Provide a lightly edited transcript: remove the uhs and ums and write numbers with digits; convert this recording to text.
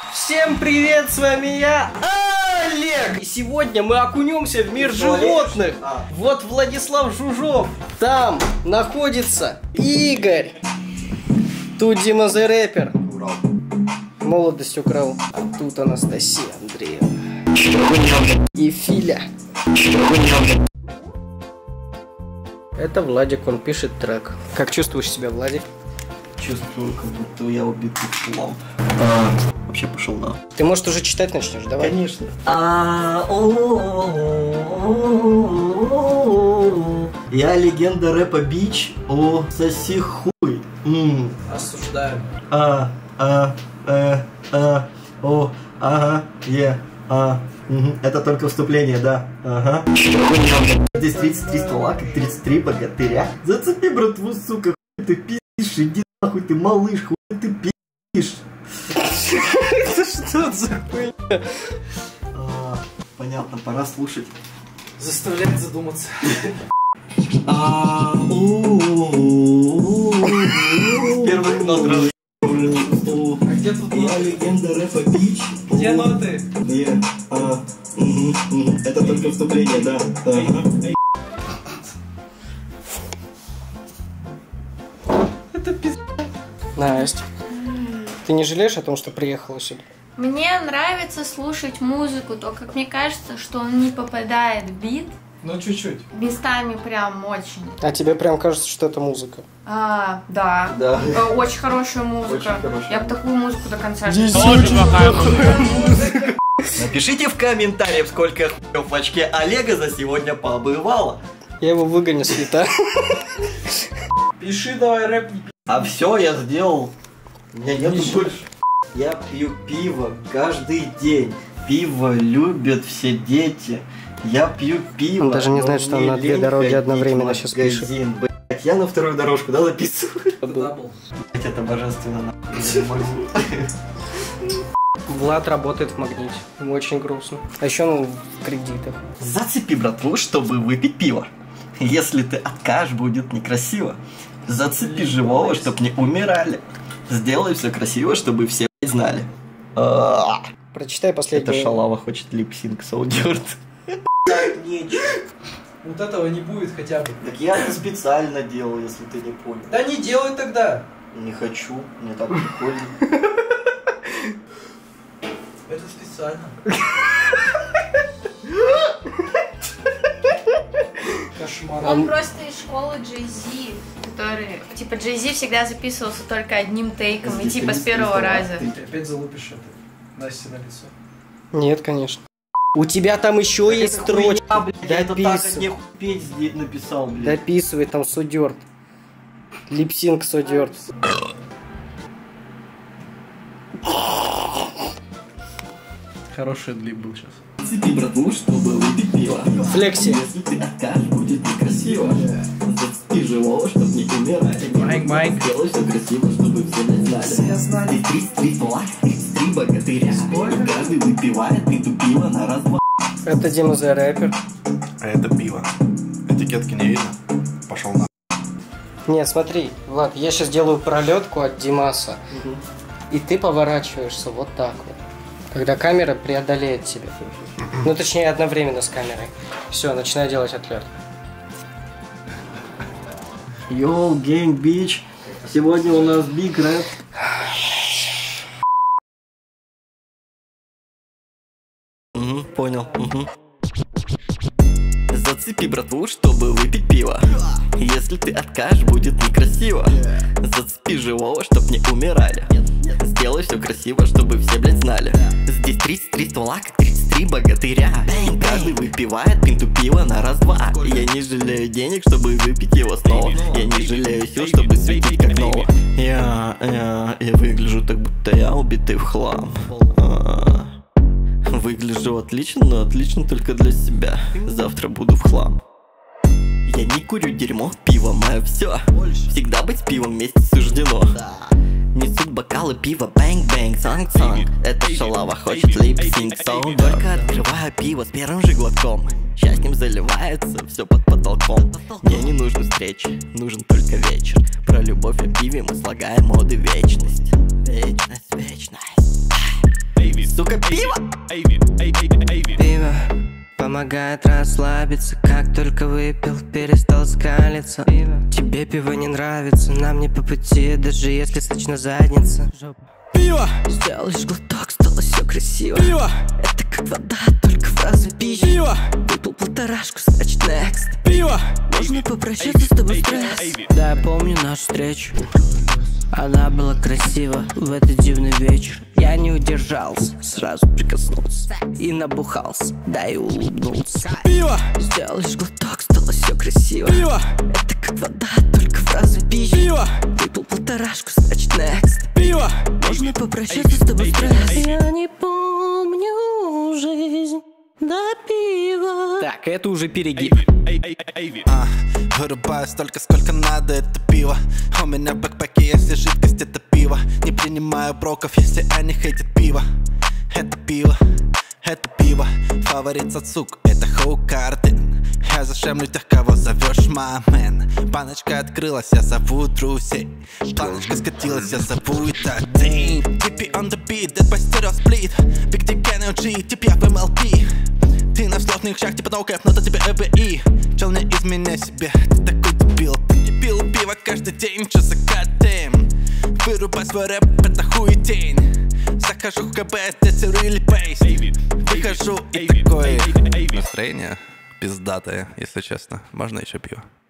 Всем привет, с вами я, Олег! И сегодня мы окунемся в мир животных. Вот Владислав Жужов, там находится Игорь. Тут Дима The Rapper. Молодость украл. А тут Анастасия Андреевна. И Филя. Это Владик, он пишет трек. Как чувствуешь себя, Владик? Чувствую, как будто я убитый ламп. Вообще пошел на. Ты, может, уже читать начнешь, давай? Конечно. Я легенда рэпа бич. О, соси хуй. Осуждаю. Это только вступление, да. Ага. Здесь 33 ствола, как 33 богатыря. Зацепи, братву, сука, хуй ты пишешь, иди нахуй ты, малыш, хуй ты пишешь. Это что за хуйня? Понятно, пора слушать. Заставляет задуматься. Первых нот раз. А где тут я легенда рэпа бич. Где ноты? Это только вступление, да. Это пиздец. Настя, ты не жалеешь о том, что приехала сюда? Мне нравится слушать музыку, только мне кажется, что он не попадает в бит. Ну, чуть-чуть. Местами прям очень. А тебе прям кажется, что это музыка? Да. Да. Очень хорошая музыка. Очень хорошая. Я бы такую музыку до конца Напишите в комментариях, сколько хуев в очке Олега за сегодня побывало. Я его выгоню с света. Пиши давай рэп. А все я сделал. У меня нету больше. Я пью пиво каждый день. Пиво любят все дети. Я пью пиво. Он даже не знает, что он на две дороги одновременно сейчас пишет. Блять, я на вторую дорожку, да, записываю? Дабл. Блять, это божественно, нахуй. Я не могу. Влад работает в Магните. Ему очень грустно. А еще он в кредитах. Зацепи, братву, чтобы выпить пиво. Если ты откажешь, будет некрасиво. Зацепи живого, чтоб не умирали. Сделай все красиво, чтобы все знали. Прочитай последний. Это шалава хочет липсинг соудерт. Вот этого не будет хотя бы. Так я это специально делал, если ты не понял. Да не делай тогда. Не хочу, мне так прикольно. Это специально. Кошмар. Он просто из школы Jay-Z, который... Типа Jay-Z всегда записывался только одним тейком, и типа с первого раза. Ты опять залупишь это Насте на лицо. Нет, конечно. У тебя там еще есть строчка. Я это так от нехуй петь здесь написал, блядь. Дописывай, там судерт. Липсинг судерт. Хороший лип был сейчас. Зацепи, братву, чтобы выпить пиво. Флекси. Если ты откажешь, будет некрасиво. Зацепи живого, чтоб не умирать. Майк. Сделай все красиво, чтобы все знали. 33 ствола, 33 богатыря. И каждый выпивает эту пиво на раз-два. Это Дима The Rapper. А это пиво. Этикетки не видно. Пошел на. Нет, смотри, Влад, я сейчас делаю пролетку от Димаса. И ты поворачиваешься вот так вот. Когда камера преодолеет тебя. Ну, точнее, одновременно с камерой. Все, начинаю делать отлет. Йоу, гейм бич. Сегодня у нас биг рэп. Понял. Зацепи, братву, чтобы выпить пиво. Если ты откажешь, будет некрасиво. Зацепи живого, чтоб не умирали. Сделай все красиво, чтобы все, блядь, знали. Здесь 33 ствола, как 33 богатыря. И каждый выпивает пинту пива на раз-два. Я не жалею денег, чтобы выпить его снова. Я не жалею сил, чтобы светить как ново. Я выгляжу так, будто я убитый в хлам. Выгляжу отлично, но отлично только для себя. Завтра буду в хлам. Я не курю дерьмо, пиво мое все. Всегда быть с пивом вместе суждено. Несут бокалы пива, бэнг-бэнг, санг-санг. Это шалава хочет лип-синг соунд. Только открываю пиво с первым же глотком. Счастьем заливается все под потолком. Мне не нужны встречи, нужен только вечер. Про любовь о пиве мы слагаем моды вечность. Вечность, вечность. сука, пиво? Пиво помогает расслабиться. Как только выпил, перестал скалиться. Тебе пиво не нравится, нам не по пути, даже если сочна задница. Пиво! Сделал лишь глоток, стало все красиво. Пиво! Это как вода, только в разы пища. Пиво! Выпил полторашку, значит next. Пиво! Можно попрощаться с тобой стресс. Да, я помню нашу встречу. Она была красива в этот дивный вечер. Я не удержался, сразу прикоснулся и набухался, да и улыбнулся. Пиво! Сделал лишь глоток, стало все красиво. Пиво! Это как вода, только в разы пища. Пиво! Выпил полторашку, значит next. Пиво! Можно попрощаться с тобой стресс. Я не помню жизнь до пива. Так, это уже перегиб. Вырубаю столько, сколько надо, это пиво. У меня в бэкпэке, если жидкость, это пиво. Не принимаю броков, если они хейтят пиво. Это пиво, это пиво. Фаворит Сацук, это Хоукарден. Я зашемлю тех, кого зовешь мамен. Баночка открылась, я зову друзей. Баночка скатилась, я зову этот день. TP on the beat, Dead by Stereo Split. Big Dick Energy, TP в MLP. Ты на сложных шах, типа no cap, но то тебе ЭБИ. Чел, не изменяй себе, ты такой дебил. Ты не пил пиво каждый день, что за goddamn. Вырубай свой рэп, это хуетень. Захожу в КБ, that's a really bass. Выхожу и такое настроение пиздатое, если честно. Можно еще пиво?